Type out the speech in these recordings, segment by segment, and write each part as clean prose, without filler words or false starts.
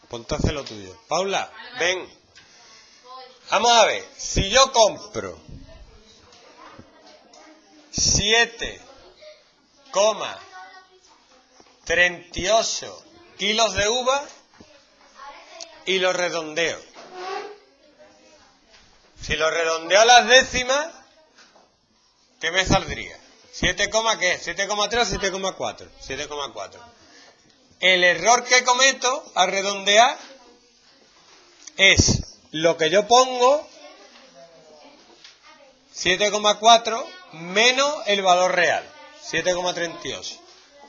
Ponte a hacer lo tuyo. Paula, ven. Vamos a ver. Si yo compro 7,38 kilos de uva y lo redondeo. Si lo redondeo a las décimas, ¿qué me saldría? 7, ¿qué es? 7,3 o 7,4. 7,4. El error que cometo al redondear es lo que yo pongo, 7,4 menos el valor real, 7,38.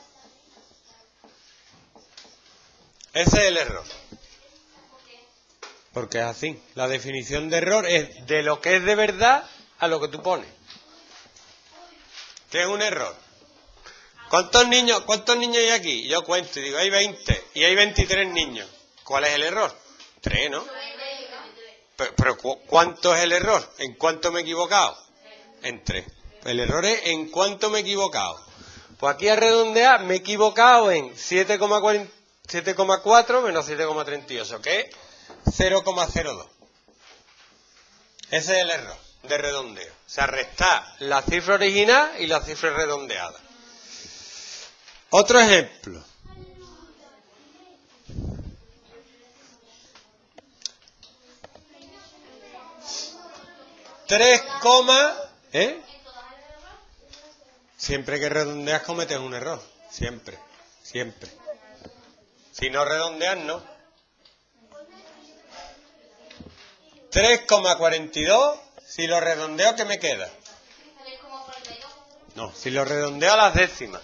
Ese es el error. Porque es así. La definición de error es de lo que es de verdad a lo que tú pones. ¿Qué es un error? ¿Cuántos niños hay aquí? Yo cuento y digo, hay 20 y hay 23 niños. ¿Cuál es el error? 3, ¿no? Pero ¿cuánto es el error? ¿En cuánto me he equivocado? En 3. El error es en cuánto me he equivocado. Pues aquí a redondear me he equivocado en 7,4 menos 7,38, que es 0,02. Ese es el error de redondeo. O sea, restar la cifra original y la cifra redondeada. Otro ejemplo. 3, Siempre que redondeas cometes un error. Siempre. Si no redondeas, no. 3,42. Si lo redondeo, ¿qué me queda? No, si lo redondeo a las décimas.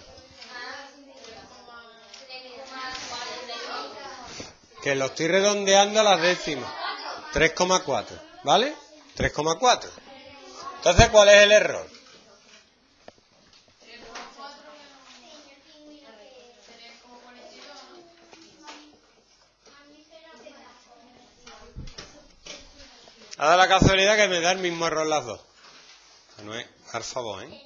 Que lo estoy redondeando a las décimas. 3,4. ¿Vale? 3,4. Entonces, ¿cuál es el error? Ha dado la casualidad que me da el mismo error las dos. No es, por favor, ¿eh?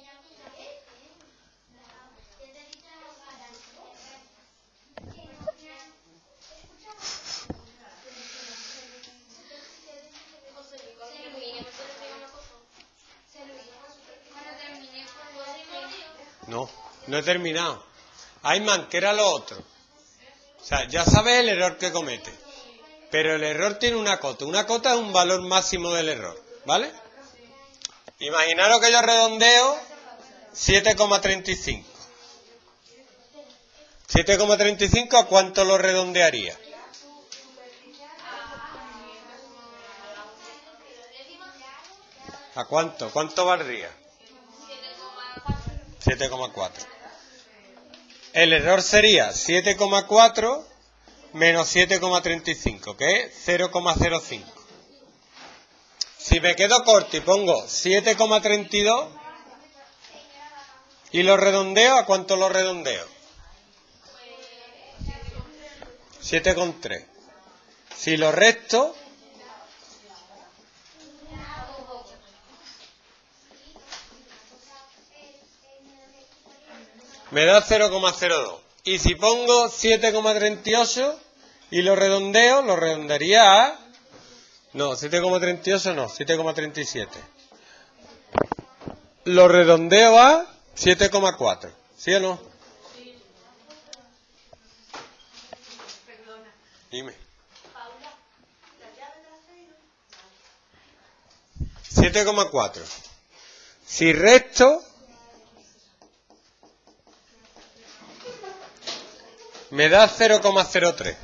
No he terminado. Ayman, ¿qué era lo otro? O sea, ya sabes el error que comete. Pero el error tiene una cota. Una cota es un valor máximo del error. ¿Vale? Imaginaros que yo redondeo 7,35. 7,35, ¿a cuánto lo redondearía? ¿A cuánto? ¿Cuánto valdría? 7,4. El error sería 7,4 menos 7,35, que es 0,05. Si me quedo corto y pongo 7,32 y lo redondeo, ¿a cuánto lo redondeo? 7,3. Si lo resto, me da 0,02. Y si pongo 7,38 y lo redondeo, lo redondearía a... No, 7,38 no, 7,37. Lo redondeo a 7,4. ¿Sí o no? Sí. Dime. 7,4. Si resto, me da 0,03.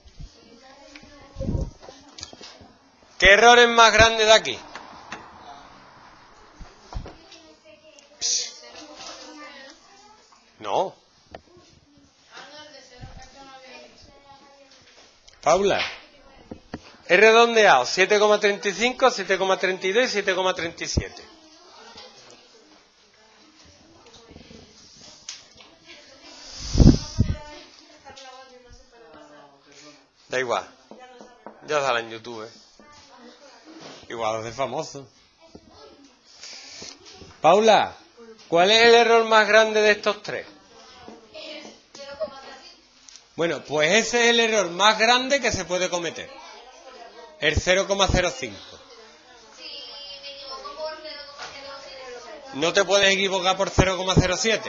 ¿Qué error es más grande de aquí? No. Paula. He redondeado 7,35, 7,32 y 7,37. Da igual. Ya sale en YouTube. Igual es famoso. Paula, ¿cuál es el error más grande de estos tres? Bueno, pues ese es el error más grande que se puede cometer. El 0,05. ¿No te puedes equivocar por 0,07?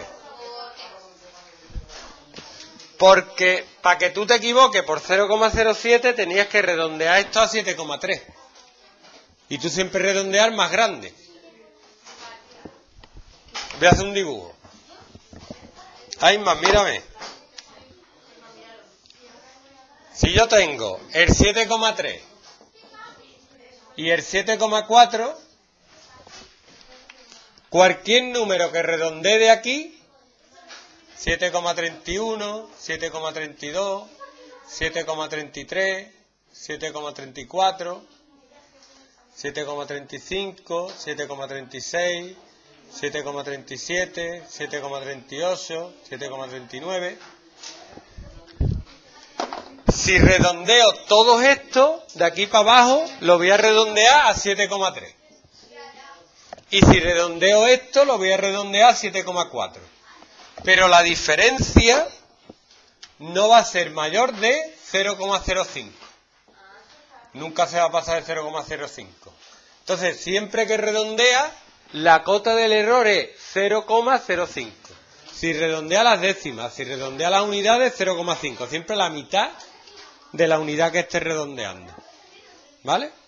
Porque para que tú te equivoques por 0,07 tenías que redondear esto a 7,3. Y tú siempre redondear más grande. Voy a hacer un dibujo. Hay más, mírame. Si yo tengo el 7,3 y el 7,4, cualquier número que redondee de aquí, 7,31, 7,32, 7,33, 7,34, 7,35, 7,36, 7,37, 7,38, 7,39. Si redondeo todos estos, de aquí para abajo, lo voy a redondear a 7,3. Y si redondeo esto, lo voy a redondear a 7,4. Pero la diferencia no va a ser mayor de 0,05. Nunca se va a pasar de 0,05. Entonces, siempre que redondea, la cota del error es 0,05. Si redondea las décimas, si redondea las unidades, 0,5. Siempre la mitad de la unidad que esté redondeando. ¿Vale?